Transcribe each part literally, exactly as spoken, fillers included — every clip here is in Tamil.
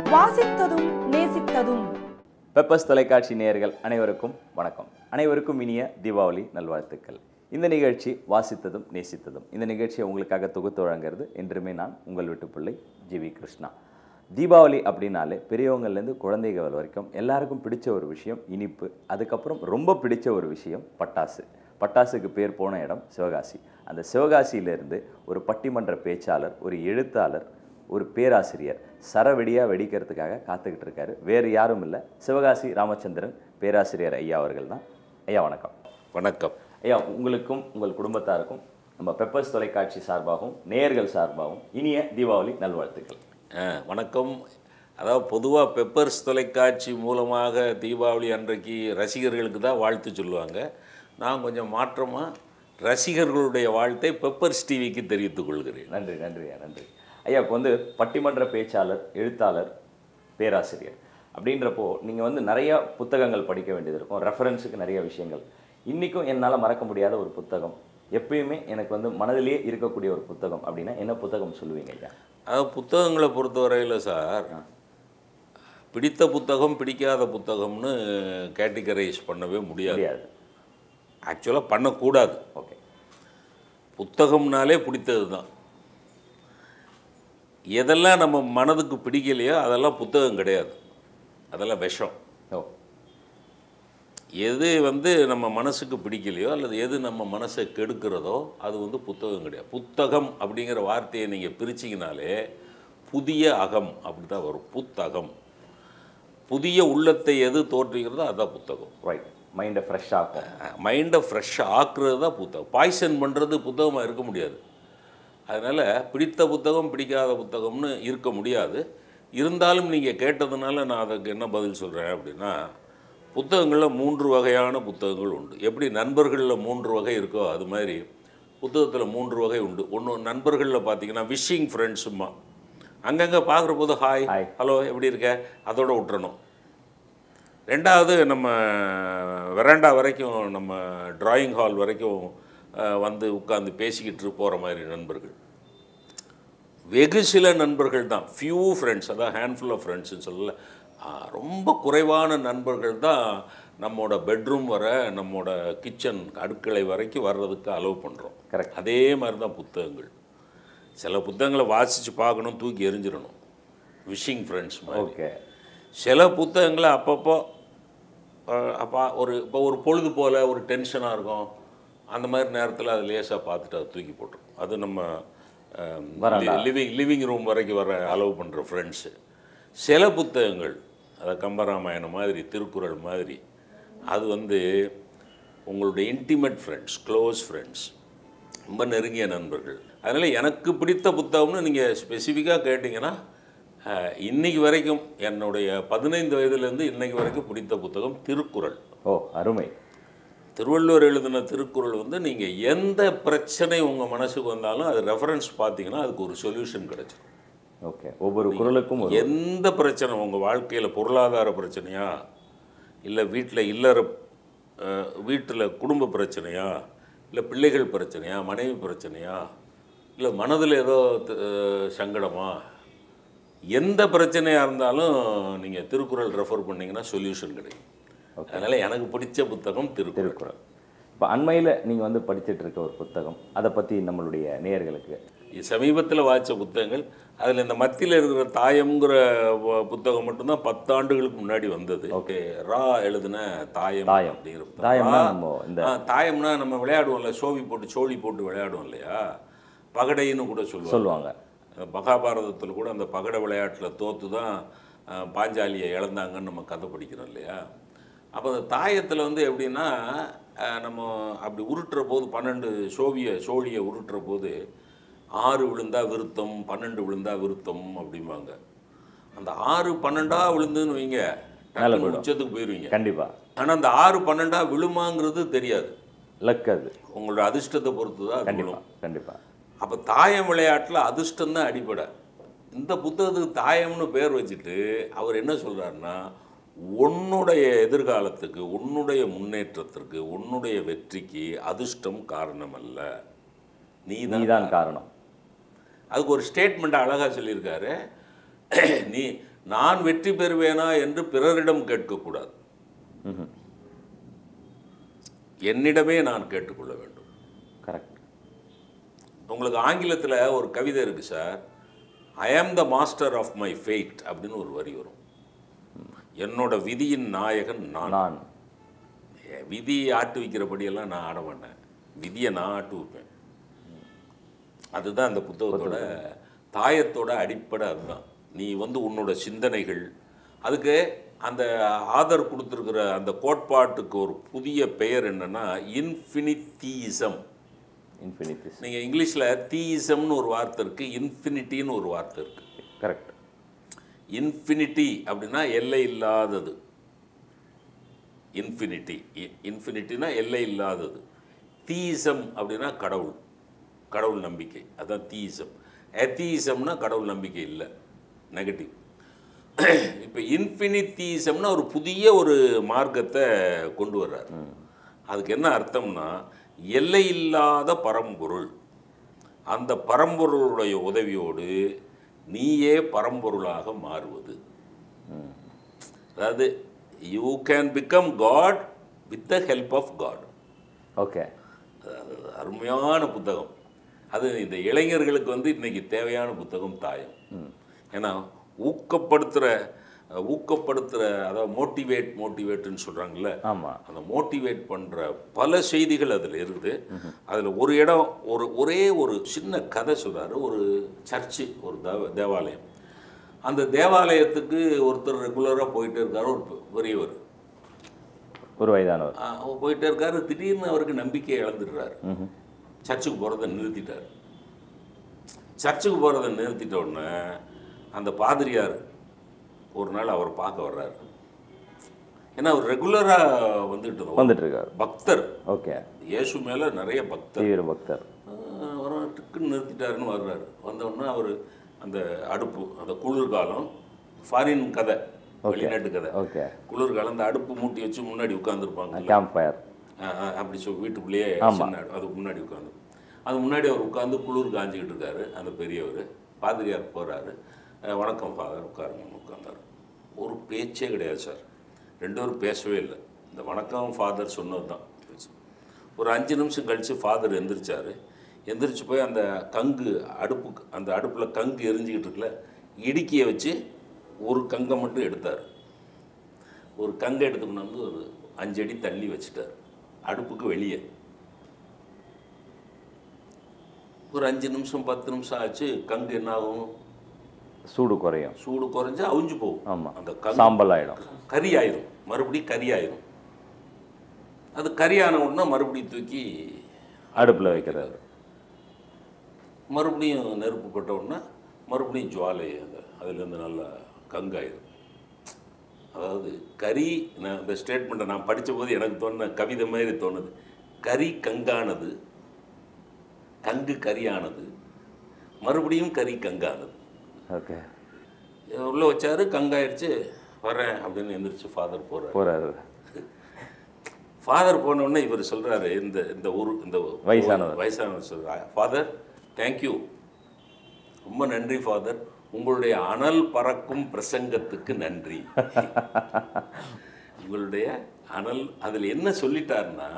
வாசித்ததும் நேசித்ததும். பெப்பர்ஸ் தொலைக்காட்சி நேயர்கள் அனைவருக்கும் வணக்கம். அனைவருக்கும் இனிய தீபாவளி நல்வாழ்த்துக்கள். இந்த நிகழ்ச்சி வாசித்ததும் நேசித்ததும். இந்த நிகழ்ச்சியை உங்களுக்காக தொகுத்து வழங்குறது என்றுமே நான் உங்கள் வீட்டு பிள்ளை ஜி வி கிருஷ்ணா. தீபாவளி அப்படின்னாலே பெரியவங்கள்லேருந்து குழந்தைகள் வரைக்கும் எல்லாருக்கும் பிடிச்ச ஒரு விஷயம் இனிப்பு. அதுக்கப்புறம் ரொம்ப பிடிச்ச ஒரு விஷயம் பட்டாசு. பட்டாசுக்கு பேர் போன இடம் சிவகாசி. அந்த சிவகாசியிலேருந்து ஒரு பட்டிமன்ற பேச்சாளர், ஒரு எழுத்தாளர், ஒரு பேராசிரியர் சரவெடியாக வெடிக்கிறதுக்காக காத்துக்கிட்டு இருக்காரு. வேறு யாரும் இல்லை, சிவகாசி ராமச்சந்திரன் பேராசிரியர் ஐயா அவர்கள் தான். ஐயா வணக்கம். வணக்கம் ஐயா. உங்களுக்கும் உங்கள் குடும்பத்தாருக்கும் நம்ம பெப்பர்ஸ் தொலைக்காட்சி சார்பாகவும் நேயர்கள் சார்பாகவும் இனிய தீபாவளி நல்வாழ்த்துக்கள். வணக்கம். அதாவது பொதுவாக பெப்பர்ஸ் தொலைக்காட்சி மூலமாக தீபாவளி அன்றைக்கு ரசிகர்களுக்கு தான் வாழ்த்து சொல்லுவாங்க. நான் கொஞ்சம் மாற்றமாக ரசிகர்களுடைய வாழ்த்தை பெப்பர்ஸ் டிவிக்கு தெரிவித்துக் கொள்கிறேன். நன்றி நன்றி ஐயா, நன்றி ஐயா. இப்போ வந்து பட்டிமன்ற பேச்சாளர், எழுத்தாளர், பேராசிரியர் அப்படின்றப்போ நீங்கள் வந்து நிறையா புத்தகங்கள் படிக்க வேண்டியது இருக்கும். ரெஃபரன்ஸுக்கு நிறைய விஷயங்கள். இன்றைக்கும் என்னால் மறக்க முடியாத ஒரு புத்தகம், எப்பயுமே எனக்கு வந்து மனதிலேயே இருக்கக்கூடிய ஒரு புத்தகம் அப்படின்னா என்ன புத்தகம் சொல்லுவீங்க ஐயா? அதாவது புத்தகங்களை பொறுத்தவரையில் சார், பிடித்த புத்தகம் பிடிக்காத புத்தகம்னு கேட்டகரைஸ் பண்ணவே முடியாது. ஆக்சுவலாக பண்ணக்கூடாது. ஓகே. புத்தகம்னாலே பிடித்தது தான். எதெல்லாம் நம்ம மனதுக்கு பிடிக்கலையோ அதெல்லாம் புத்தகம் கிடையாது, அதெல்லாம் விஷம். ஓ. எது வந்து நம்ம மனசுக்கு பிடிக்கலையோ அல்லது எது நம்ம மனசை கெடுக்கிறதோ அது வந்து புத்தகம் கிடையாது. புத்தகம் அப்படிங்கிற வார்த்தையை நீங்கள் பிரிச்சிங்கனாலே புதிய அகம் அப்படி தான் வரும். புத்தகம், புதிய உள்ளத்தை எது தோற்றுகிறதோ அதுதான் புத்தகம். ரைட். மைண்டை ஃப்ரெஷ் ஆக்கும். மைண்டை ஃப்ரெஷ்ஷாக ஆக்குறது தான் புத்தகம். பாய்சன் பண்ணுறது புத்தகமாக இருக்க முடியாது. அதனால் பிடித்த புத்தகம் பிடிக்காத புத்தகம்னு இருக்க முடியாது. இருந்தாலும் நீங்கள் கேட்டதுனால நான் அதுக்கு என்ன பதில் சொல்கிறேன் அப்படின்னா, புத்தகங்களில் மூன்று வகையான புத்தகங்கள் உண்டு. எப்படி நண்பர்களில் மூன்று வகை இருக்கோ அது மாதிரி புத்தகத்தில் மூன்று வகை உண்டு. ஒன்று நண்பர்களில் பார்த்தீங்கன்னா விஷிங் ஃப்ரெண்ட்ஸுமா, அங்கங்கே பார்க்குற போது ஹாய் ஹலோ எப்படி இருக்க அதோட விட்டுறணும். ரெண்டாவது நம்ம வெராண்டா வரைக்கும், நம்ம ட்ராயிங் ஹால் வரைக்கும் வந்து உட்காந்து பேசிக்கிட்டு போகிற மாதிரி நண்பர்கள். வெகு சில நண்பர்கள் தான், ஃபியூ ஃப்ரெண்ட்ஸ், அதான் ஹேண்ட்ஃபுல் ஆஃப் ஃப்ரெண்ட்ஸ்ன்னு சொல்லல, ரொம்ப குறைவான நண்பர்கள் தான் நம்மோட பெட்ரூம் வர, நம்மோட கிச்சன் அடுக்களை வரைக்கும் வர்றதுக்கு அலோவ் பண்ணுறோம். கரெக்ட். அதே மாதிரி தான் புத்தகங்கள். சில புத்தகங்களை வாசித்து பார்க்கணும், தூக்கி எரிஞ்சிடணும், விஷிங் ஃப்ரெண்ட்ஸ் மாதிரி. ஓகே. சில புத்தகங்களை அப்பப்போ அப்போ ஒரு இப்போ ஒரு பொழுது போல் ஒரு டென்ஷனாக இருக்கும், அந்த மாதிரி நேரத்தில் அது லேசாக பார்த்துட்டு அதை தூக்கி போட்டுரும். அது நம்ம லிவிங் லிவிங் ரூம் வரைக்கும் வர அலோவ் பண்ணுற ஃப்ரெண்ட்ஸு. சில புத்தகங்கள், அதை கம்பராமாயணம் மாதிரி, திருக்குறள் மாதிரி, அது வந்து உங்களுடைய இன்டிமேட் ஃப்ரெண்ட்ஸ், க்ளோஸ் ஃப்ரெண்ட்ஸ், ரொம்ப நெருங்கிய நண்பர்கள். அதனால் எனக்கு பிடித்த புத்தகம்னு நீங்கள் ஸ்பெசிஃபிக்காக கேட்டிங்கன்னா, இன்றைக்கு வரைக்கும் என்னுடைய பதினைந்து வயதுலேருந்து இன்றைக்கு வரைக்கும் பிடித்த புத்தகம் திருக்குறள். ஓ, அருமை. திருவள்ளுவர் எழுதின திருக்குறள் வந்து நீங்கள் எந்த பிரச்சனை உங்கள் மனசுக்கு வந்தாலும் அது ரெஃபரன்ஸ் பார்த்தீங்கன்னா அதுக்கு ஒரு சொல்யூஷன் கிடைச்சிடும். ஓகே. ஒவ்வொரு குறளுக்கும் எந்த பிரச்சனை உங்கள் வாழ்க்கையில், பொருளாதார பிரச்சனையா, இல்லை வீட்டில் இல்லற வீட்டில் குடும்ப பிரச்சனையா, இல்லை பிள்ளைகள் பிரச்சனையா, மனைவி பிரச்சனையா, இல்லை மனதில் ஏதோ சங்கடமா, எந்த பிரச்சனையாக இருந்தாலும் நீங்கள் திருக்குறள் ரெஃபர் பண்ணிங்கன்னா சொல்யூஷன் கிடைக்கும். அதனால் எனக்கு பிடிச்ச புத்தகம் திருக்குறள். திருக்குறள். இப்போ அண்மையில் நீங்கள் வந்து படிச்சுட்டு இருக்க ஒரு புத்தகம், அதை பற்றி நம்மளுடைய நேயர்களுக்கு. சமீபத்தில் வாய்ச்ச புத்தகங்கள், அதில் இந்த மத்தியில் இருக்கிற தாயம்ங்கிற புத்தகம் மட்டும்தான் பத்து ஆண்டுகளுக்கு முன்னாடி வந்தது. ஓகே. ரா எழுதின தாயம் தாயம் அப்படிங்கிற புத்தகம். தாயம்னா நம்ம விளையாடுவோம்ல, சோவி போட்டு சோழி போட்டு விளையாடுவோம் இல்லையா, பகடைன்னு கூட சொல்லுவாங்க சொல்லுவாங்க மகாபாரதத்தில் கூட அந்த பகடை விளையாட்டில் தோற்று தான் பாஞ்சாலியை இழந்தாங்கன்னு நம்ம கதை படிக்கிறோம் இல்லையா. அப்போ அந்த தாயத்தில் வந்து எப்படின்னா, நம்ம அப்படி உருட்டுற போது, பன்னெண்டு சோவிய சோழியை உருட்டுற போது ஆறு விழுந்தா விருத்தம், பன்னெண்டு விழுந்தா விருத்தம் அப்படிம்பாங்க. அந்த ஆறு பன்னெண்டா விழுந்துன்னு வைங்க, உச்சத்துக்கு போயிடுவீங்க கண்டிப்பாக. ஆனால் அந்த ஆறு பன்னெண்டா விழுமாங்கிறது தெரியாது. லக், அது உங்களோட அதிர்ஷ்டத்தை பொறுத்து தான் கண்டிப்பாக கண்டிப்பாக. அப்போ தாயம் விளையாட்டில் அதிர்ஷ்டம் தான் அடிப்படை. இந்த புத்தகத்துக்கு தாயம்னு பேர் வச்சுட்டு அவர் என்ன சொல்கிறாருன்னா, உன்னுடைய எதிர்காலத்துக்கு, உன்னுடைய முன்னேற்றத்திற்கு, உன்னுடைய வெற்றிக்கு அதிர்ஷ்டம் காரணம் அல்ல, நீ தான் காரணம். அதுக்கு ஒரு ஸ்டேட்மெண்ட் அழகாக சொல்லியிருக்காரு. நீ நான் வெற்றி பெறுவேனா என்று பிறரிடம் கேட்கக்கூடாது, என்னிடமே நான் கேட்டுக்கொள்ள வேண்டும். கரெக்ட். உங்களுக்கு ஆங்கிலத்தில் ஒரு கவிதை இருக்குது sir, I am the master of my fate அப்படின்னு ஒரு வரி வரும். என்னோட விதியின் நாயகன் நான். நான் விதியை ஆட்டு வைக்கிறபடியெல்லாம் நான் ஆட மாட்டேன், விதியை நான் ஆட்டு வைப்பேன். அதுதான் அந்த புத்தகத்தோட தாயத்தோட அடிப்படை. அதுதான் நீ வந்து உன்னோட சிந்தனைகள், அதுக்கு அந்த ஆதர் கொடுத்துருக்கிற அந்த கோட்பாட்டுக்கு ஒரு புதிய பெயர் என்னன்னா இன்ஃபினிட்டியிசம். இன்ஃபினிட்டி. நீங்கள் இங்கிலீஷில் தீயிசம்னு ஒரு வார்த்தை இருக்குது, இன்ஃபினிட்டின்னு ஒரு வார்த்தை இருக்குது. கரெக்ட். இன்ஃபினிட்டி அப்படின்னா எல்லை இல்லாதது. இன்ஃபினிட்டி இன்ஃபினிட்டினா எல்லை இல்லாதது. தீயிசம் அப்படின்னா கடவுள், கடவுள் நம்பிக்கை, அதுதான் தீயிசம். எத்தீயிசம்னா கடவுள் நம்பிக்கை இல்லை, நெகட்டிவ். இப்போ இன்ஃபினிட்டிசம்னா ஒரு புதிய ஒரு மார்க்கத்தை கொண்டு வர்றார். அதுக்கு என்ன அர்த்தம்னா எல்லை இல்லாத பரம்பொருள், அந்த பரம்பொருளுடைய உதவியோடு நீயே பரம்பொருளாக மாறுவது. அதாவது you can become God with the help of God. Okay. அருமையான புத்தகம் அது. இந்த இளைஞர்களுக்கு வந்து இன்னைக்கு தேவையான புத்தகம் தாயம். ஏன்னா ஊக்கப்படுத்துகிற ஊக்கப்படுத்துகிற அதாவது மோட்டிவேட் மோட்டிவேட்டுன்னு சொல்கிறாங்கல்ல, ஆமாம், அந்த மோட்டிவேட் பண்ணுற பல செய்திகள் அதில் இருக்குது. அதில் ஒரு இடம் ஒரு ஒரே ஒரு சின்ன கதை சொல்கிறாரு. ஒரு சர்ச்சு, ஒரு தேவ தேவாலயம். அந்த தேவாலயத்துக்கு ஒருத்தர் ரெகுலராக போயிட்டே இருக்காரு, ஒரு பெரியவர், ஒரு வயதானவர் போயிட்டே இருக்காரு. திடீர்னு அவருக்கு நம்பிக்கையை இழந்துடுறாரு, சர்ச்சுக்கு போகிறத நிறுத்திட்டார். சர்ச்சுக்கு போகிறத நிறுத்திட்ட உடனே அந்த பாதிரியார் ஒரு நாள் அவர் பார்க்க வர்றாரு. ஏன்னா அவர் ரெகுலராக வந்துட்டு வந்துட்டு இருக்கார், பக்தர். ஓகே. இயேசு மேலே நிறைய பக்தர், பக்தர். டக்குன்னு நிறுத்திட்டாருன்னு வர்றாரு. வந்தோடனே அவர் அந்த அடுப்பு, அந்த குளிர்காலம், ஃபாரின் கதை, வெளிநாட்டு கதை. ஓகே. குளிர்காலம் அந்த அடுப்பு மூட்டி வச்சு முன்னாடி உட்காந்துருப்பாங்க, கேம்ப் ஃபயர் அப்படி சொல்லி வீட்டுக்குள்ளேயே அதுக்கு முன்னாடி உட்காந்து, அது முன்னாடி அவர் உட்காந்து குளிர் காஞ்சிக்கிட்டு இருக்காரு. அந்த பெரியவர் பாதிரியார் போகிறாரு. வணக்கம் ஃபாதர், உட்காருங்கன்னு உட்காந்தார். ஒரு பேச்சே கிடையாது சார், ரெண்டு பேரும் பேசவே இல்லை. இந்த வணக்கம் ஃபாதர் சொன்னது தான் பேச்சு. ஒரு அஞ்சு நிமிஷம் கழித்து ஃபாதர் எந்திரிச்சார். எந்திரிச்சு போய் அந்த கங்கு அடுப்பு, அந்த அடுப்பில் கங்கு எரிஞ்சிக்கிட்டு இருக்குல்ல, இடுக்கியை வச்சு ஒரு கங்கை மட்டும் எடுத்தார். ஒரு கங்கை எடுத்து கொண்டாந்து ஒரு அஞ்சு அடி தள்ளி வச்சுட்டார் அடுப்புக்கு வெளியே. ஒரு அஞ்சு நிமிஷம் பத்து நிமிஷம் ஆச்சு. கங்கு என்ன ஆகும்? சூடு குறையும். சூடு குறைஞ்சு அவிஞ்சு போகும். ஆமாம், அந்த சாம்பல் ஆகிடும், கறி ஆயிரும், மறுபடியும் கறி ஆயிரும். அது கறியான உடனே மறுபடியும் தூக்கி அடுப்பில் வைக்கிறாரு. மறுபடியும் நெருப்பு பட்ட உடனே மறுபடியும் ஜுவாலை, அந்த அதுலேருந்து நல்லா கங்காயிரும். அதாவது கறி, நான் இந்த ஸ்டேட்மெண்ட்டை நான் படித்த போது எனக்கு தோணுன கவிதை மாதிரி தோணுது. கறி கங்கானது, கங்கு கரியானது, மறுபடியும் கறி கங்கானது. ஓகே. உள்ளே வச்சாரு, கங்காயிடுச்சு. வரேன் அப்படின்னு எந்திரிச்சு ஃபாதர் போகிறார் போகிறாரு. ஃபாதர் போனோடனே இவர் சொல்கிறாரு, இந்த இந்த ஊர் இந்த வயசானவர் வயசானவர் சொல்கிறார், ஃபாதர் தேங்க்யூ, ரொம்ப நன்றி ஃபாதர், உங்களுடைய அனல் பறக்கும் பிரசங்கத்துக்கு நன்றி. உங்களுடைய அனல், அதில் என்ன சொல்லிட்டாருன்னா,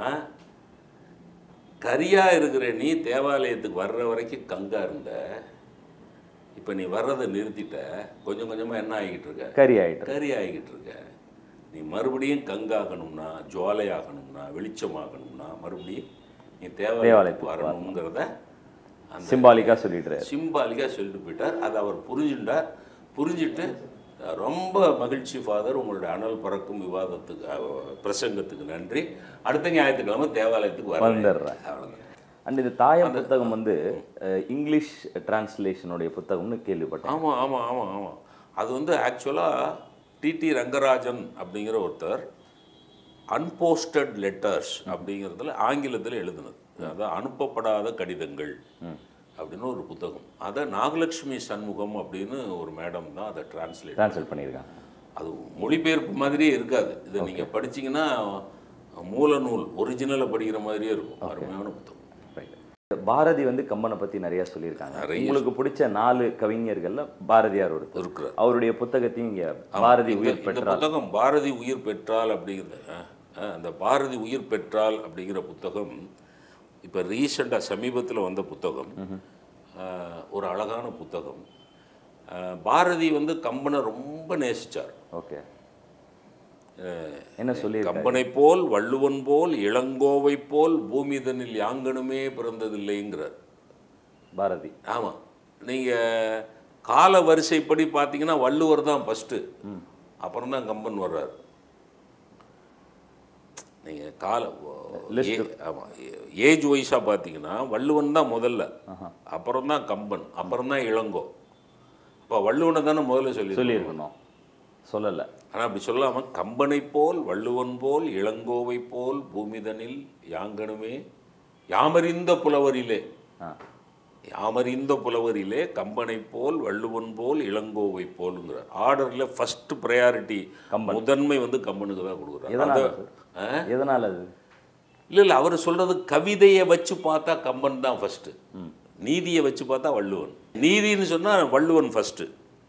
கரியாக இருக்கிற நீ தேவாலயத்துக்கு வர்ற வரைக்கும் கங்கா இருந்த, இப்போ நீ வர்றதை நிறுத்திட்ட, கொஞ்சம் கொஞ்சமாக என்ன ஆகிக்கிட்டு இருக்க? கறி ஆகிட்டு கறி ஆகிக்கிட்டு இருக்க. நீ மறுபடியும் கங்காகணும்னா, ஜுவாலையாகணும்னா, வெளிச்சமாகணும்னா மறுபடியும் நீ தேவாலயத்துக்கு வரணுங்கிறத சிம்பாலிக்காக சொல்லிட்டு சிம்பாலிக்காக சொல்லிட்டு போயிட்டார். அதை அவர் புரிஞ்சுட்டார். புரிஞ்சுட்டு ரொம்ப மகிழ்ச்சி ஃபாதர், உங்களுடைய அனல் பறக்கும் விவாதத்துக்கு பிரசங்கத்துக்கு நன்றி, அடுத்த ஞாயிற்றுக்கிழமை தேவாலயத்துக்கு வர வந்துடுறேன். அவ்வளோதான். அண்ட் இந்த தாயம் புத்தகம் வந்து இங்கிலீஷ் டிரான்ஸ்லேஷனுடைய புத்தகம்னு கேள்விப்பட்டேன். ஆமாம் ஆமாம் ஆமாம் ஆமாம் அது வந்து ஆக்சுவலாக டிடி ரங்கராஜன் அப்படிங்கிற ஒருத்தர் அன்போஸ்டட் லெட்டர்ஸ் அப்படிங்கிறதுல ஆங்கிலத்தில் எழுதுனது, அதாவது அனுப்பப்படாத கடிதங்கள் அப்படின்னு ஒரு புத்தகம். அதை நாகலட்சுமி சண்முகம் அப்படின்னு ஒரு மேடம் தான் அதை டிரான்ஸ்லேட் டிரான்ஸ்லேட் பண்ணியிருக்காங்க. அது மொழிபெயர்ப்பு மாதிரியே இருக்காது. இதை நீங்கள் படிச்சிங்கன்னா மூல நூல் ஒரிஜினலை படிக்கிற மாதிரியே இருக்கும். அருமையான புத்தகம். பாரதி வந்து கம்பனை பற்றி நிறையா சொல்லியிருக்காங்க. நிறைய உங்களுக்கு பிடிச்ச நாலு கவிஞர்கள்ல பாரதியார் ஒருத்தர் இருக்கிறார். அவருடைய புத்தகத்தையும் இங்கே பாரதி இந்த- உயிர் இந்த பெற்றார். புத்தகம் பாரதி உயிர் பெற்றால் அப்படிங்கிற அஹ், அந்த பாரதி உயிர் பெற்றால் அப்படிங்கிற புத்தகம் இப்போ ரீசெண்டாக சமீபத்தில் வந்த புத்தகம். அஹ், ஒரு அழகான புத்தகம். அஹ், பாரதி வந்து கம்பனை ரொம்ப நேசிச்சார். ஓகே, என்ன சொல்லி கம்பனை போல் வள்ளுவன் போல் இளங்கோவை போல் பூமிதனில் யாங்கனுமே பிறந்ததில்லைங்கிறார் பாரதி? ஆமாம், நீங்கள் கால வரிசைப்படி பார்த்தீங்கன்னா வள்ளுவர் தான் ஃபஸ்ட்டு, அப்புறம் தான் கம்பன் வர்றார். நீங்கள் கால ஆமாம் ஏஜ் வைஸாக பார்த்தீங்கன்னா வள்ளுவன் தான் முதல்ல, அப்புறம் தான் கம்பன், அப்புறம் தான் இளங்கோ. அப்போ வள்ளுவனை தானே முதல்ல சொல்லி சொல்லியிருக்கணும், சொல்லலை. ஆனால் அப்படி சொல்லாமல் கம்பனை போல் வள்ளுவன் போல் இளங்கோவை போல் பூமிதனில் யாங்கனுமே யாமறிந்த புலவரிலே ஆ, யாமறிந்த புலவரிலே கம்பனை போல் வள்ளுவன் போல் இளங்கோவை போலுங்கிறார். ஆர்டரில் ஃபர்ஸ்ட் ப்ரையாரிட்டி முதன்மை வந்து கம்பனுக்கு தான் கொடுக்குறாரு. எதனால எதனால அது? இல்லை இல்லை அவர் சொல்கிறது கவிதையை வச்சு பார்த்தா கம்பன் தான் ஃபஸ்ட்டு, நீதியை வச்சு பார்த்தா வள்ளுவன். நீதின்னு சொன்னால் வள்ளுவன் ஃபஸ்ட்டு,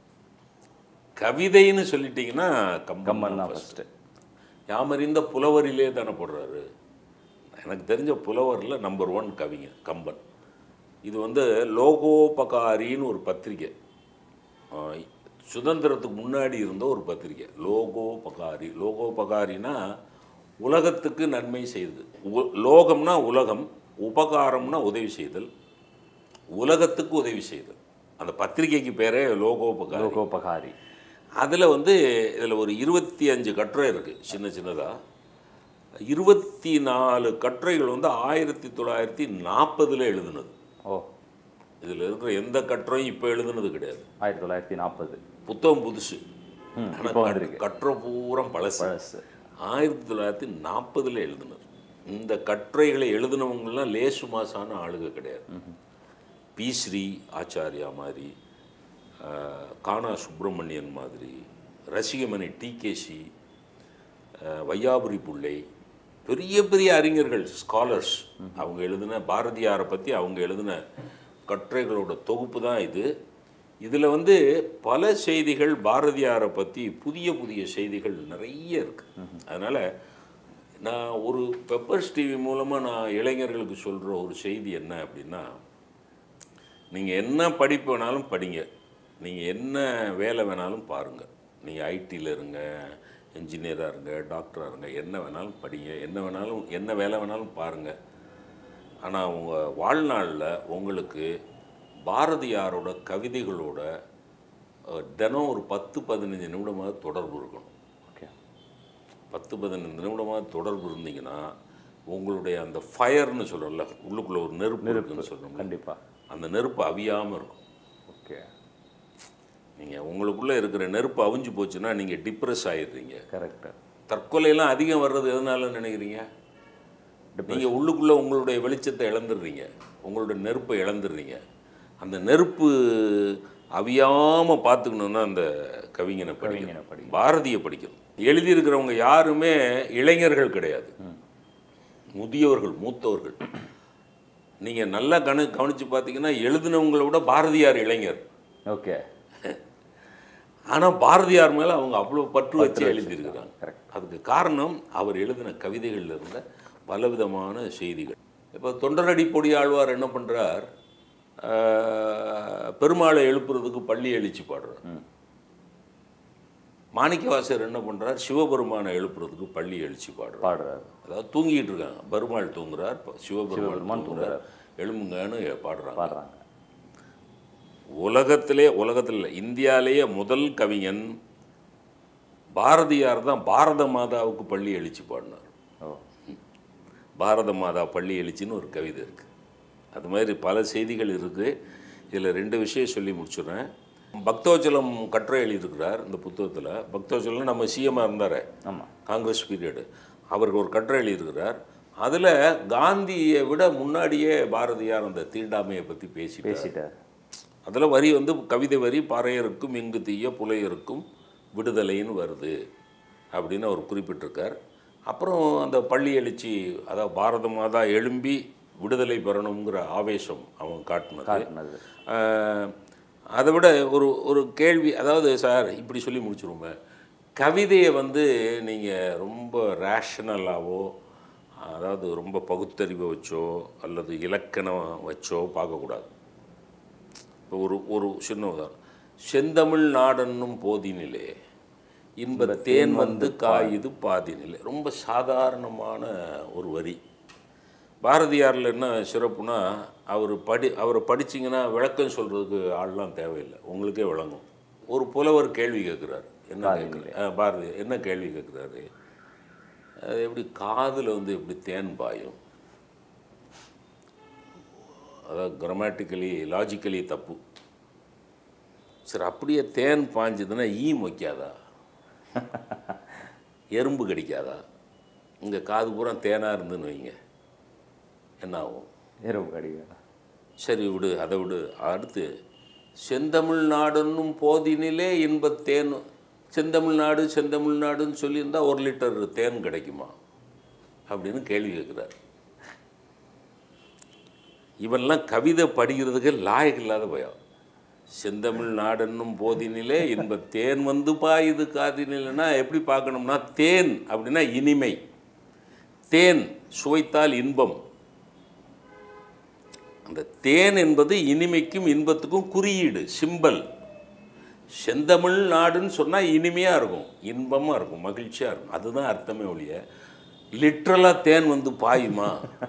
கவிதைன்னு சொல்லிட்டீங்கன்னா கம்பன் தான் ஃபஸ்ட்டு. யாமறிந்த புலவரிலே தானே போடுறாரு. எனக்கு தெரிஞ்ச புலவரில் நம்பர் ஒன் கவிஞர் கம்பன். இது வந்து லோகோபகாரின்னு ஒரு பத்திரிகை, சுதந்திரத்துக்கு முன்னாடி இருந்த ஒரு பத்திரிகை. லோகோபகாரி, லோகோபகாரினா உலகத்துக்கு நன்மை செய்தது. லோகம்னா உலகம், உபகாரம்னா உதவி செய்தல், உலகத்துக்கு உதவி செய்தல். அந்த பத்திரிகைக்கு பேரே லோகோபகாரி. லோகோபகாரி. அதில் வந்து இதில் ஒரு இருபத்தி அஞ்சு கட்டுரை இருக்குது சின்ன சின்னதாக. இருபத்தி நாலு கட்டுரைகள் வந்து ஆயிரத்தி தொள்ளாயிரத்தி நாற்பதில் எழுதுனது. ஓ, இதில் இருக்கிற எந்த கட்டுரையும் இப்போ எழுதுனது கிடையாது. ஆயிரத்தி தொள்ளாயிரத்தி நாற்பது புத்தகம் புதுசு, இப்போ வந்திருக்கு. கட்டுரை பூரம் பழசு. பழசு. ஆயிரத்தி தொள்ளாயிரத்தி நாற்பதில் எழுதுனது. இந்த கட்டுரைகளை எழுதினவங்களாம் லேசு மாசான ஆளுக கிடையாது. பி ஸ்ரீ ஆச்சாரியா மாதிரி, கானா சுப்பிரமணியன் மாதிரி, ரசிகமணி டிகேசி, வையாபுரி பிள்ளை, பெரிய பெரிய அறிஞர்கள், ஸ்காலர்ஸ், அவங்க எழுதின பாரதியாரை பற்றி அவங்க எழுதின கட்டுரைகளோட தொகுப்பு தான் இது. இதில் வந்து பல செய்திகள் பாரதியாரை பற்றி புதிய புதிய செய்திகள் நிறைய இருக்குது. அதனால் நான் ஒரு பெப்பர்ஸ் டிவி மூலமாக நான் இளைஞர்களுக்கு சொல்கிற ஒரு செய்தி என்ன அப்படின்னா, நீங்கள் என்ன படிப்பு வேணாலும் படிங்க, நீங்கள் என்ன வேலை வேணாலும் பாருங்கள், நீங்கள் ஐடியில் இருங்க, இன்ஜினியராக இருங்க, டாக்டராக இருங்க, என்ன வேணாலும் படிங்க, என்ன வேணாலும் என்ன வேலை வேணாலும் பாருங்கள். ஆனால் உங்கள் வாழ்நாளில் உங்களுக்கு பாரதியாரோட கவிதைகளோட தினம் ஒரு பத்து பதினஞ்சு நிமிடமாக தொடர்பு இருக்கணும். ஓகே, பத்து பதினஞ்சு நிமிடமாக தொடர்பு இருந்தீங்கன்னா உங்களுடைய அந்த ஃபயர்னு சொல்கிறோம்ல, உள்ளுக்குள்ளே ஒரு நெருப்பு இருக்குன்னு சொல்கிறோம், கண்டிப்பாக அந்த நெருப்பு அவியாமல் இருக்கும். ஓகே, நீங்கள் உங்களுக்குள்ளே இருக்கிற நெருப்பு அவிஞ்சு போச்சுன்னா நீங்கள் டிப்ரெஸ் ஆகிடுறீங்க. கரெக்டாக. தற்கொலையெல்லாம் அதிகம் வர்றது எதனால நினைக்கிறீங்க? நீங்கள் உள்ளுக்குள்ளே உங்களுடைய வெளிச்சத்தை இழந்துடுறீங்க, உங்களுடைய நெருப்பை இழந்துடுறீங்க. அந்த நெருப்பு அவியாமல் பார்த்துக்கணுன்னா அந்த கவிஞனை படிக்கணும், பாரதியை படிக்கணும். எழுதியிருக்கிறவங்க யாருமே இளைஞர்கள் கிடையாது, முதியவர்கள், மூத்தவர்கள். நீங்கள் நல்லா கணு கவனித்து பார்த்தீங்கன்னா எழுதினவங்களை விட பாரதியார் இளைஞர். ஓகே, ஆனால் பாரதியார் மேலே அவங்க அவ்வளோ பற்று வச்சு எழுதியிருக்கிறாங்க. அதுக்கு காரணம் அவர் எழுதின கவிதைகளில் இருந்த பலவிதமான செய்திகள். இப்போ தொண்டரடி பொடி ஆழ்வார் என்ன பண்ணுறார், பெருமாளை எழுப்புறதுக்கு பள்ளி எழுச்சி பாடுறார். மாணிக்கவாசகர் என்ன பண்ணுறார், சிவபெருமானை எழுப்புறதுக்கு பள்ளி எழுச்சி பாடுறார் பாடுறார் அதாவது தூங்கிட்டு இருக்காங்க, பெருமாள் தூங்குறார், சிவபெருமான் தூங்குறார், எழும்புங்கன்னு பாடுறாங்க பாடுறாங்க உலகத்திலே உலகத்தில் இந்தியாவிலேயே முதல் கவிஞன் பாரதியார் தான் பாரத மாதாவுக்கு பள்ளி எழுச்சி பாடினார். பாரத மாதா பள்ளி எழுச்சின்னு ஒரு கவிதை இருக்குது. அது மாதிரி பல செய்திகள் இருக்குது. இதில் ரெண்டு விஷயம் சொல்லி முடிச்சுடுறேன். பக்தோச்சலம் கட்டுரை எழுதியிருக்கிறார் இந்த புத்தகத்தில். பக்தோச்சலம் நம்ம சிஎம்மாக இருந்தார், ஆமாம், காங்கிரஸ் பீரியடு. அவருக்கு ஒரு கட்டுரை எழுதியிருக்கிறார். அதில் காந்தியை விட முன்னாடியே பாரதியார் அந்த தீண்டாமையை பற்றி பேசி பேசிட்டார். அதில் வரி வந்து கவிதை வரி, பாறையருக்கும் இங்கு தீய புலையருக்கும் விடுதலைன்னு வருது அப்படின்னு அவர் குறிப்பிட்டிருக்கார். அப்புறம் அந்த பள்ளி எழுச்சி, அதாவது பாரத மாதா எழும்பி விடுதலை பெறணுங்கிற ஆவேசம் அவன் காட்டினது. காட்டினது ஆஹ், அதை விட ஒரு ஒரு கேள்வி, அதாவது சார் இப்படி சொல்லி முடிச்சிருவோமே, கவிதையை வந்து நீங்கள் ரொம்ப ரேஷனலாவோ, அதாவது ரொம்ப பகுத்தறிவை வச்சோ அல்லது இலக்கணம் வச்சோ பார்க்கக்கூடாது. இப்போ ஒரு ஒரு சின்ன உதாரணம், செந்தமிழ் நாடன்னும் போதினிலே இன்ப தேன் வந்து காயுது பாதினிலே, ரொம்ப சாதாரணமான ஒரு வரி. பாரதியாரில் என்ன சிறப்புனா, அவர் படி அவரை படிச்சிங்கன்னா விளக்கம் சொல்கிறதுக்கு ஆள்லாம் தேவையில்லை, உங்களுக்கே விளங்கும். ஒரு புலவர் கேள்வி கேட்குறாரு, என்ன கேட்குறாரு பாரதி என்ன கேள்வி கேட்குறாரு, அது எப்படி காதில் வந்து எப்படி தேன் பாயும், அதாவது கிராமட்டிக்கலி லாஜிக்கலி தப்பு. சரி, அப்படியே தேன் பாஞ்சதுன்னா ஈ மொய்க்காதா, எறும்பு கடிக்காதா? இங்கே காது பூரா தேனாக இருந்துன்னு வைங்க, என்ன ஆகும்? எறும்பு கடிக்காதா? சரி விடு, அதை விடு. அடுத்து, செந்தமிழ் நாடுன்னும் போதினிலே இன்ப தேன், செந்தமிழ்நாடு செந்தமிழ்நாடுன்னு சொல்லியிருந்தால் ஒரு லிட்டர் தேன் கிடைக்குமா அப்படின்னு கேள்வி கேட்குறாரு. இவெல்லாம் கவிதை படிக்கிறதுக்கு லாயக்கு இல்லாத பயம். செந்தமிழ் நாடன்னும் போதினிலே இன்ப தேன் வந்து பாயுது காதினில்னா எப்படி பார்க்கணும்னா, தேன் அப்படின்னா இனிமை, தேன் சுவைத்தால் இன்பம். அந்த தேன் என்பது இனிமைக்கும் இன்பத்துக்கும் குறியீடு, சிம்பல். செந்தமிழ் நாடுன்னு சொன்னால் இனிமையாக இருக்கும், இன்பமாக இருக்கும், மகிழ்ச்சியாக இருக்கும், அதுதான் அர்த்தமே ஒழிய லிட்ரலாக தேன் வந்து பாயுமா?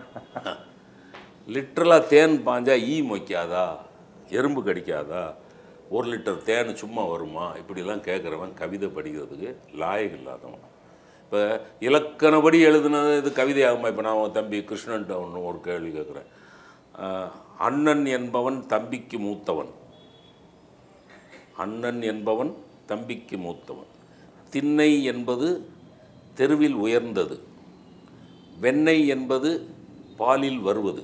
லிட்ரலாக தேன் பாஞ்சா ஈ மொய்க்காதா, எறும்பு கடிக்காதா, ஒரு லிட்டர் தேன் சும்மா வருமா, இப்படிலாம் கேட்குறவன் கவிதை படிக்கிறதுக்கு லாயக்கு இல்லாதவன். இப்போ இலக்கணப்படி எழுதுனது இது கவிதை ஆகுமா? இப்போ நான் தம்பி கிருஷ்ணன்ட்ட ஒன்று ஒரு கேள்வி கேட்குறேன். அண்ணன் என்பவன் தம்பிக்கு மூத்தவன், அண்ணன் என்பவன் தம்பிக்கு மூத்தவன், திண்ணை என்பது தெருவில் உயர்ந்தது, வெண்ணெய் என்பது பாலில் வருவது,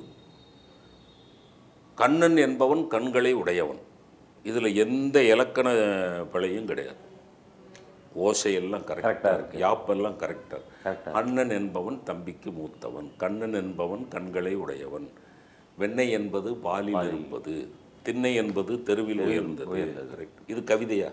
கண்ணன் என்பவன் கண்களை உடையவன். இதில் எந்த இலக்கண பிழையும் கிடையாது, ஓசையெல்லாம் கரெக்டாக இருக்குது, யாப்பெல்லாம் கரெக்டாக. அண்ணன் என்பவன் தம்பிக்கு மூத்தவன், கண்ணன் என்பவன் கண்களை உடையவன், வெண்ணெய் என்பது பாலில் இருப்பது, திண்ணை என்பது தெருவில் உயர்ந்தது. கரெக்ட். இது கவிதையா?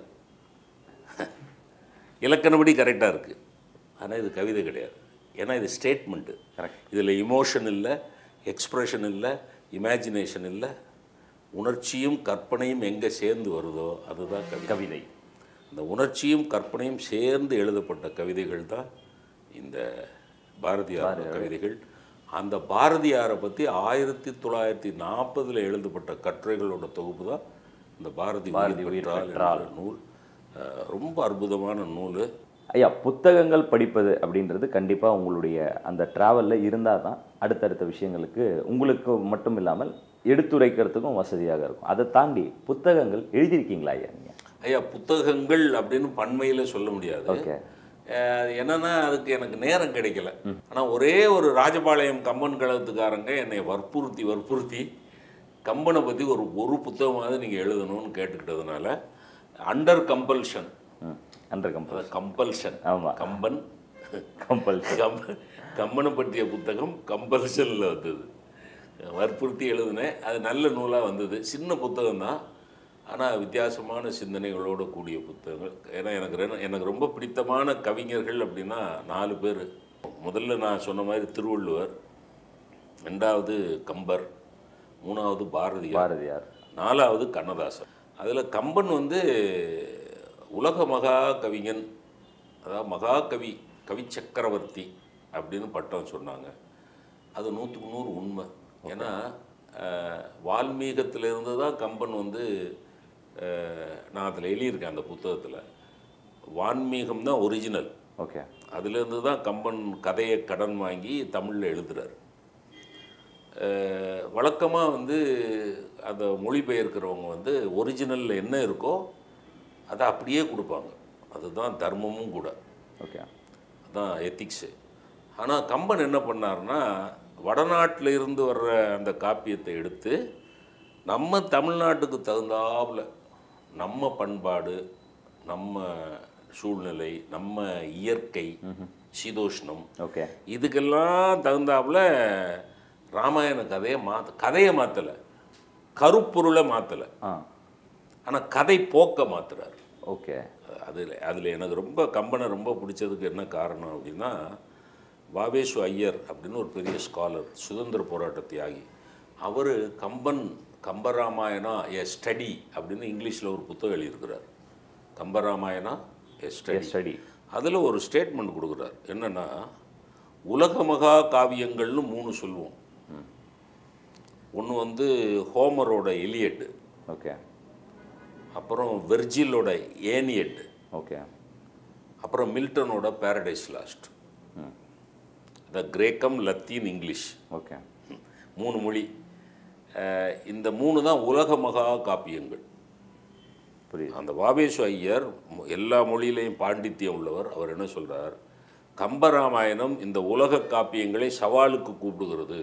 இலக்கணப்படி கரெக்டாக இருக்குது, ஆனால் இது கவிதை கிடையாது. ஏன்னா இது ஸ்டேட்மெண்ட்டு. இதில் இமோஷன் இல்லை, எக்ஸ்ப்ரெஷன் இல்லை, இமேஜினேஷன் இல்லை, உணர்ச்சியும் கற்பனையும் எங்கே சேர்ந்து வருதோ அதுதான் கவி கவிதை. அந்த உணர்ச்சியும் கற்பனையும் சேர்ந்து எழுதப்பட்ட கவிதைகள் தான் இந்த பாரதியார் கவிதைகள். அந்த பாரதியாரை பற்றி ஆயிரத்தி தொள்ளாயிரத்தி நாற்பதில் எழுதப்பட்ட கட்டுரைகளோட தொகுப்பு தான் இந்த பாரதி உயிர் நூல். ரொம்ப அற்புதமான நூல். ஐயா, புத்தகங்கள் படிப்பது அப்படின்றது கண்டிப்பாக உங்களுடைய அந்த ட்ராவலில் இருந்தால் தான் அடுத்தடுத்த விஷயங்களுக்கு உங்களுக்கு மட்டும் இல்லாமல் எடுத்துரைக்கிறதுக்கும் வசதியாக இருக்கும். அதை தாண்டி புத்தகங்கள் எழுதியிருக்கீங்களா ஐயா நீங்கள்? ஐயா, புத்தகங்கள் அப்படின்னு பன்மையில் சொல்ல முடியாது. ஓகே. என்னன்னா அதுக்கு எனக்கு நேரம் கிடைக்கல. ஆனால் ஒரே ஒரு ராஜபாளையம் கம்பன் கழகத்துக்காரங்க என்னை வற்புறுத்தி வற்புறுத்தி கம்பனை பற்றி ஒரு ஒரு புத்தகமாவது நீங்கள் எழுதணும்னு கேட்டுக்கிட்டதுனால under compulsion under compel compulsion ஆமாம் கம்பன் கம்பல்ஷன் கம் கம்பனை பற்றிய புத்தகம் கம்பல்ஷனில் வந்தது. வற்புறுத்தி எழுதினேன். அது நல்ல நூலாக வந்தது. சின்ன புத்தகம் தான், ஆனால் வித்தியாசமான சிந்தனைகளோடு கூடிய புத்தகங்கள். ஏன்னா எனக்கு ரெ எனக்கு ரொம்ப பிடித்தமான கவிஞர்கள் அப்படின்னா நாலு பேர். முதல்ல நான் சொன்ன மாதிரி திருவள்ளுவர், ரெண்டாவது கம்பர், மூணாவது பாரதியார் பாரதியார் நாலாவது கண்ணதாசன். அதில் கம்பன் வந்து உலக மகா கவிஞன், அதாவது மகாகவி, கவி சக்கரவர்த்தி அப்படின்னு பட்டம் சொன்னாங்க. அது நூற்றுக்கு நூறு உண்மை. ஏன்னா வால்மீகத்திலிருந்து தான் கம்பன் வந்து, நான் அதில் எழுதியிருக்கேன் அந்த புத்தகத்தில், வான்மீகம் தான் ஒரிஜினல். ஓகே. அதுலேருந்து தான் கம்பன் கதையை கடன் வாங்கி தமிழில் எழுதுகிறார். வழக்கமாக வந்து அந்த மொழிபெயர்க்கிறவங்க வந்து ஒரிஜினலில் என்ன இருக்கோ அதை அப்படியே கொடுப்பாங்க. அதுதான் தர்மமும் கூட. ஓகே. அதுதான் எத்திக்ஸு. ஆனால் கம்பன் என்ன பண்ணார்னா, வடநாட்டில் இருந்து வர்ற அந்த காப்பியத்தை எடுத்து நம்ம தமிழ்நாட்டுக்கு தகுந்தாப்புல நம்ம பண்பாடு, நம்ம சூழ்நிலை, நம்ம இயற்கை, சீதோஷ்ணம், ஓகே, இதுக்கெல்லாம் தகுந்தாப்புல ராமாயண கதையை மாற்ற கதையை மாற்றலை, கருப்பொருளை மாற்றலை, ஆ ஆனால் கதை போக்க மாற்றுறாரு. ஓகே. அதில் அதில் எனக்கு ரொம்ப கம்பனை ரொம்ப பிடிச்சதுக்கு என்ன காரணம் அப்படின்னா, வாவேசு ஐயர் அப்படின்னு ஒரு பெரிய ஸ்காலர், சுதந்திர போராட்ட தியாகி. அவர் கம்பன் கம்பராமாயணா எ ஸ்டடி அப்படின்னு இங்கிலீஷில் ஒரு புத்தகம் எழுதியிருக்கிறார். கம்பராமாயணா எ ஸ்டடி ஸ்டடி அதில் ஒரு ஸ்டேட்மெண்ட் கொடுக்குறார். என்னென்னா, உலக மகா காவியங்கள்னு மூணு சொல்லுவோம். ஒன்று வந்து ஹோமரோட எலியட், ஓகே. அப்புறம் வெர்ஜிலோட ஏனியட், ஓகே. அப்புறம் மில்டனோட பேரடைஸ் லாஸ்ட். த கிரேக்கம், லத்தீன், இங்கிலீஷ், ஓகே. மூணு மொழி. இந்த மூணு தான் உலக மகா காப்பியங்கள். புரியுது. அந்த வாவேசு ஐயர் எல்லா மொழியிலையும் பாண்டித்யம் உள்ளவர். அவர் என்ன சொல்கிறார், கம்பராமாயணம் இந்த உலக காப்பியங்களை சவாலுக்கு கூப்பிடுகிறது.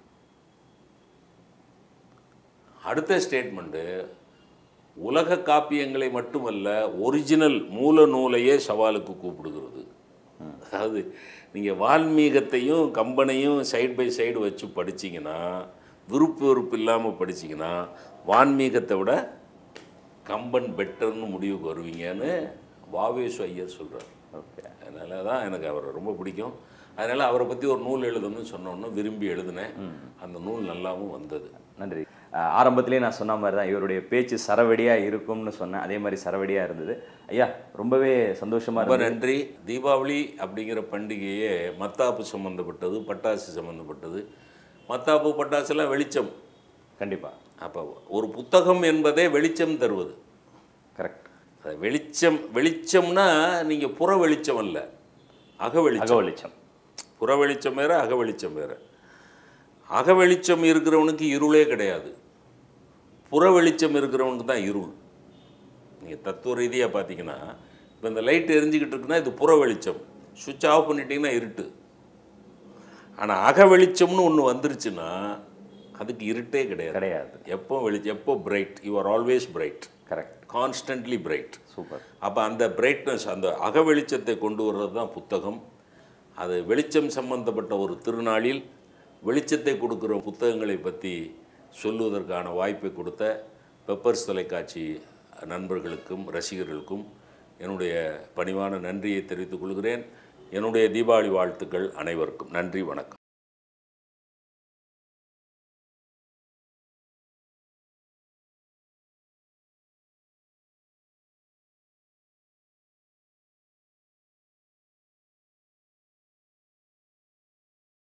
அடுத்த ஸ்டேட்மெண்ட்டு, உலக காப்பியங்களை மட்டுமல்ல, ஒரிஜினல் மூல நூலையே சவாலுக்கு கூப்பிடுகிறது. அதாவது நீங்கள் வால்மீகத்தையும் கம்பனையும் சைடு பை சைடு வச்சு படிச்சிங்கன்னா, விருப்பு வெறுப்பு இல்லாமல் படிச்சிங்கன்னா, வான்மீகத்தை விட கம்பன் பெட்டர்னு முடிவுக்கு வருவீங்கன்னு வாவேசு ஐயர் சொல்கிறார். ஓகே. அதனால தான் எனக்கு அவரை ரொம்ப பிடிக்கும். அதனால் அவரை பற்றி ஒரு நூல் எழுதணும்னு சொன்னோன்னு விரும்பி எழுதினேன். அந்த நூல் நல்லாவும் வந்தது. நன்றி. ஆரம்பத்திலே நான் சொன்ன மாதிரி தான் இவருடைய பேச்சு சரவெடியாக இருக்கும்னு சொன்னேன். அதே மாதிரி சரவெடியாக இருந்தது. ஐயா, ரொம்பவே சந்தோஷமாக ரொம்ப இருந்தது. நன்றி. தீபாவளி அப்படிங்கிற பண்டிகையே மத்தாப்பு சம்மந்தப்பட்டது, பட்டாசு சம்மந்தப்பட்டது. மத்தாப்பு பட்டாசுலாம் வெளிச்சம். கண்டிப்பாக. அப்போ ஒரு புத்தகம் என்பதே வெளிச்சம் தருவது. கரெக்ட். அது வெளிச்சம். வெளிச்சம்னா நீங்கள் புற வெளிச்சம் அல்ல, அக வெளிச்சம். அக வெளிச்சம். புற வெளிச்சம் வேறு, அக வெளிச்சம் வேறு. அக வெளிச்சம் இருக்கிறவனுக்கு இருளே கிடையாது, புற வெளிச்சம் இருக்கிறவனுக்கு தான் இருள். நீங்கள் தத்துவ ரீதியாக பார்த்தீங்கன்னா, இப்போ இந்த லைட் எரிஞ்சிக்கிட்டு இருக்குன்னா இது புற வெளிச்சம், சுவிட்ச் ஆஃப் பண்ணிட்டீங்கன்னா இருட்டு. ஆனால் அக வெளிச்சம்னு ஒன்று வந்துருச்சுன்னா அதுக்கு இருட்டே கிடையாது. கிடையாது. எப்போ வெளிச்சம், எப்போ bright, you are always bright. Correct. Constantly bright. Super. அப்போ அந்த பிரைட்னஸ், அந்த அக வெளிச்சத்தை கொண்டு வர்றது தான் புத்தகம். அது வெளிச்சம் சம்பந்தப்பட்ட ஒரு திருநாளில் வெளிச்சத்தை கொடுக்குற புத்தகங்களை பற்றி சொல்லுவதற்கான வாய்ப்பை கொடுத்த பெப்பர்ஸ் தொலைக்காட்சி நண்பர்களுக்கும் ரசிகர்களுக்கும் என்னுடைய பணிவான நன்றியை தெரிவித்துக் கொள்கிறேன். என்னுடைய தீபாவளி வாழ்த்துக்கள் அனைவருக்கும். நன்றி, வணக்கம்.